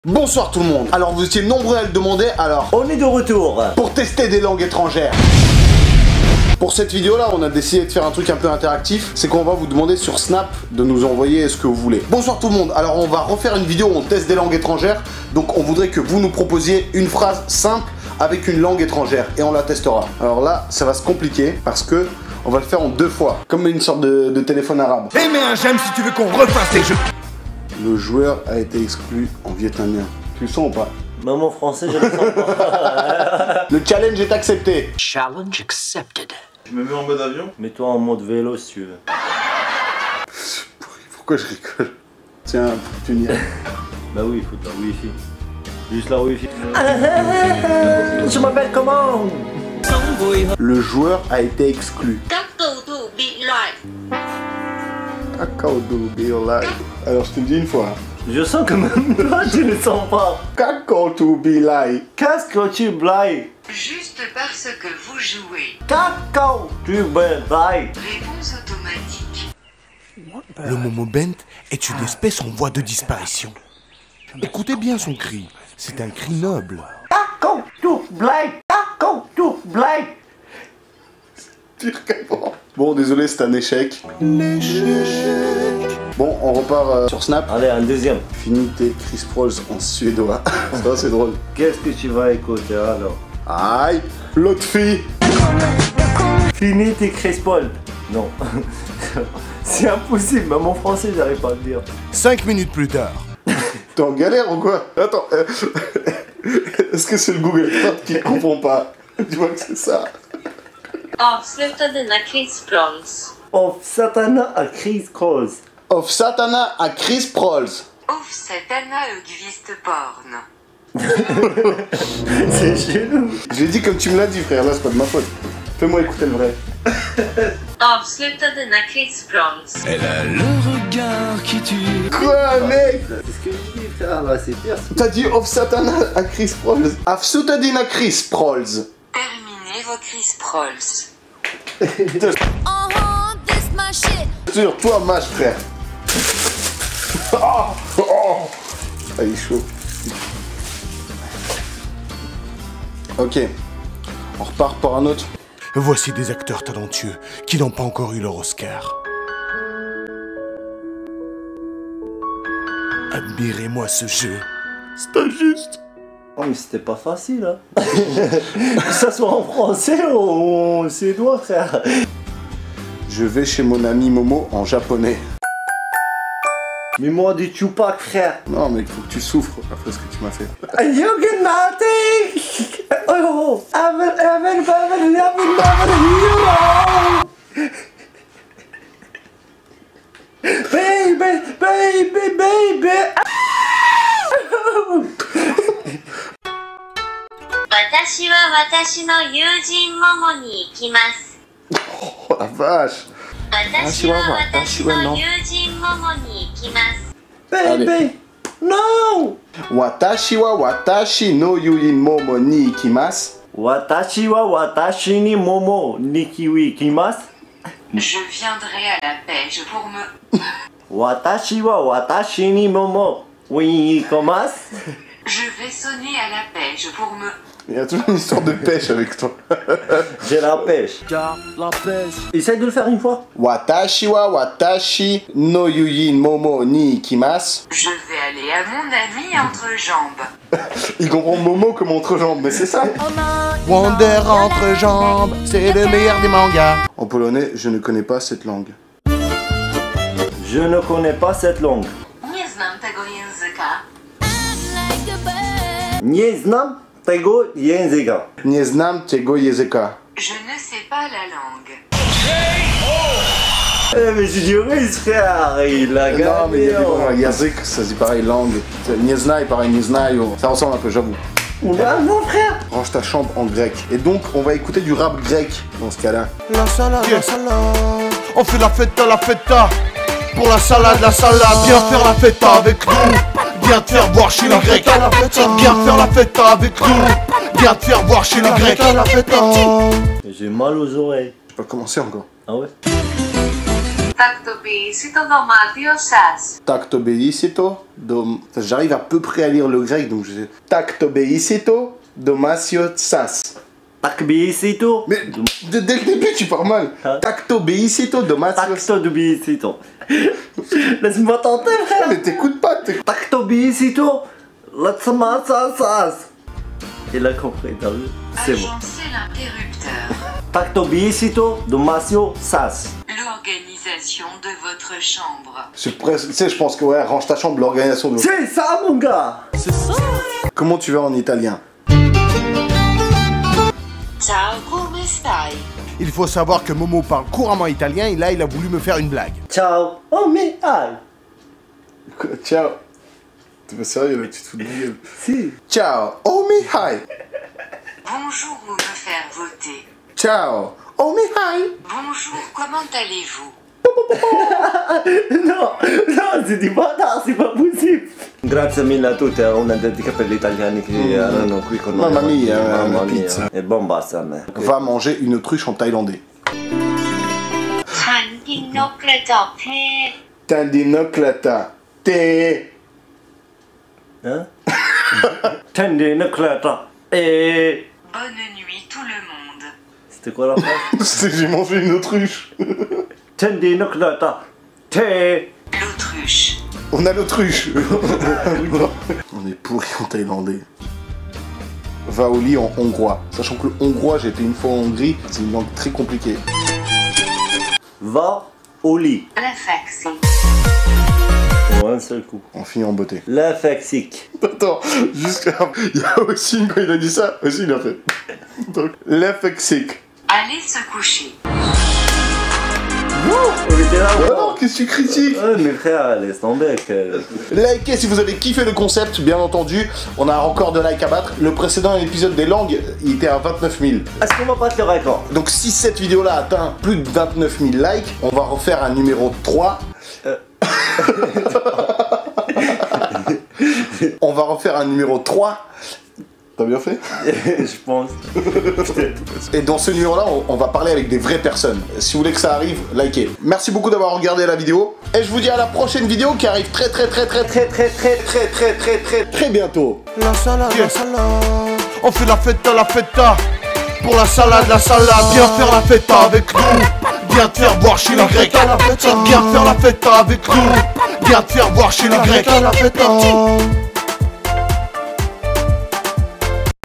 Bonsoir tout le monde. Alors vous étiez nombreux à le demander, alors on est de retour pour tester des langues étrangères. Pour cette vidéo là, on a décidé de faire un truc un peu interactif. C'est qu'on va vous demander sur Snap de nous envoyer ce que vous voulez. Bonsoir tout le monde. Alors on va refaire une vidéo où on teste des langues étrangères. Donc on voudrait que vous nous proposiez une phrase simple avec une langue étrangère et on la testera. Alors là, ça va se compliquer parce que on va le faire en deux fois, comme une sorte de téléphone arabe. Et mets un j'aime si tu veux qu'on refasse les jeux. Le joueur a été exclu en vietnamien. Tu le sens ou pas? Même en français, je le sens pas. Le challenge est accepté. Challenge accepted. Je me mets en mode avion. Mets-toi en mode vélo si tu veux. Pourquoi je rigole? Tiens, pour que tu n'y ailles. Bah oui, il faut de la wifi. Juste la wifi. Je m'appelle comment? Le joueur a été exclu. Alors je te le dis une fois. Je sens que même toi tu le sens pas. Qu'est-ce que tu blagues? Juste parce que vous jouez. Cacao, tu blagues. Réponse automatique. Le Momo Bent est une espèce en voie de disparition. Écoutez bien son cri, c'est un cri noble. Cacao, tu blagues. Cacao, tu blagues. Bon, désolé, c'est un échec. Bon, on repart sur Snap. Allez, un deuxième. Finis tes Chris Prolls en suédois. Ça, c'est drôle. Qu'est-ce que tu vas écouter alors? Aïe, l'autre fille. Finis tes Chris Paul. Non. C'est impossible, même en français, j'arrive pas à le dire. 5 minutes plus tard. T'es en galère ou quoi? Attends, est-ce que c'est le Google Trad qui comprend pas? Tu vois que c'est ça. Avsluta dina Chris-Prolls. Of Satana à Chris Calls. Of Satana à Chris Prolls. Of Satana August Porn. C'est chelou. Je l'ai dit comme tu me l'as dit, frère. Là, c'est pas de ma faute. Fais-moi écouter le vrai. Avsluta dina Chris-Prolls. Elle a le regard qui tue. Quoi, mec? C'est ce que je dis, frère, là, c'est pire. T'as dit Of Satana à Chris Prolls. Of Satana Chris Prolls. Terminez vos Chris-Prolls. Sur toi, mâche, frère. Oh, oh. Ah, il est chaud. Ok. On repart pour un autre. Voici des acteurs talentueux qui n'ont pas encore eu leur Oscar. Admirez-moi ce jeu. C'est injuste. Oh mais c'était pas facile hein. Que ça soit en français ou en suédois frère. Je vais chez mon ami Momo en japonais. Mais moi du Tupac frère. Non mais il faut que tu souffres après ce que tu m'as fait. Baby, baby, baby. Oh la vache. Baby, non. Watashi wa watashi no yuin momo ni ikimasu. Watashi wa watashi ni momo ni kiwi ikimasu. Je viendrai à la pêche pour me... Watashi wa watashi ni momo oui ikimasu. Je vais sonner à la pêche pour me... Il y a toujours une histoire de pêche avec toi. J'ai la pêche. La pêche. Essaye de le faire une fois. Watashi wa watashi no yuin momo ni ikimasu. Je vais aller à mon ami entrejambe. Il comprend Momo comme entrejambe, mais c'est ça. Wonder entre jambes, c'est le meilleur des mangas. En polonais, je ne connais pas cette langue. Je ne connais pas cette langue. Nie znam tego języka. Nie znam tego języka. Nie znam tego języka. Je ne sais pas la langue. Eh mais c'est du russe frère, il a gagné. Non mais il y a des bons język, ça c'est pareil, langue. Nie znaj, pareil, nie znają. Ça ressemble un peu, j'avoue. Ah non frère. Range ta chambre en grec. Et donc, on va écouter du rap grec dans ce cas-là. La salade, la salade. On fait la feta, la feta. Pour la salade, viens faire la feta avec nous. Viens te faire boire chez le grec. Viens faire la feta avec nous. Viens te faire boire chez le grec. J'ai mal aux oreilles. Je peux commencer encore. Ah ouais. Τακτοποιήσει το δωμάτιο σας. Tactobeicito, j'arrive à peu près à lire le grec, donc je sais. Tactobeicito, domatio sas. Takbiisito. Mais dès le début, tu pars mal. Hein? Tactobeicito, domatio. Tactobiisito. Laisse-moi tenter, frère. Mais t'écoutes pas, Tactobiisito. Latsamatsasas. Il a compris, t'as vu? C'est bon. Agencez l'interrupteur. Tactobiisito domatio sas. L'organisation de votre chambre. C'est presque, tu sais, je pense que ouais, range ta chambre, l'organisation de. C'est ça, mon gars. Comment tu vas en italien? Ciao, come stai? Il faut savoir que Momo parle couramment italien et là il a voulu me faire une blague. Ciao. Oh, mais aïe. Quoi, ciao. T'es pas sérieux là, tu te fous de ma gueule. Si. Ciao. Oh me hi. Bonjour, vous me faire voter. Ciao. Oh me hi. Bonjour, comment allez-vous? No, no, c'est du bâtard, c'est pas possible. Grazie mille a tutti, ho una dedica per gli italiani che erano qui con noi. Mamma mia, Mamma mia. pizza. E bon basta a me. Va manger une autruche en thaïlandais. ฉันกินนกกระจอกเทศ Tandinoklata. Té. Hein? Tendi neclata. Et... Bonne nuit tout le monde. C'était quoi la phrase? J'ai mangé une autruche. Tendi neclata. Té. L'autruche. On a l'autruche. On est pourri en thaïlandais. Va au lit en hongrois. Sachant que le hongrois, j'ai été une fois en Hongrie, c'est une langue très compliquée. Va au lit. La faxi. En un seul coup. On finit en beauté. La faxique. Attends, juste il y a aussi quand il a dit ça, aussi il a fait. Donc, l'effexique. Allez se coucher. On était là ou Alors, qu'est-ce que tu critiques? Ouais, mais frère, laisse tomber. Likez si vous avez kiffé le concept, bien entendu. On a encore de likes à battre. Le précédent épisode des langues, il était à 29 000. Est-ce qu'on va battre le record? Donc si cette vidéo-là atteint plus de 29 000 likes, on va refaire un numéro 3. On va refaire un numéro 3. T'as bien fait? Je pense. Et dans ce numéro-là, on va parler avec des vraies personnes. Si vous voulez que ça arrive, likez. Merci beaucoup d'avoir regardé la vidéo. Et je vous dis à la prochaine vidéo qui arrive très bientôt. La salade, on fait la feta. Pour la salade, viens faire la feta avec nous. Viens te faire boire chez les Grecs. Viens faire la feta avec nous. Viens te faire boire chez les Grecs.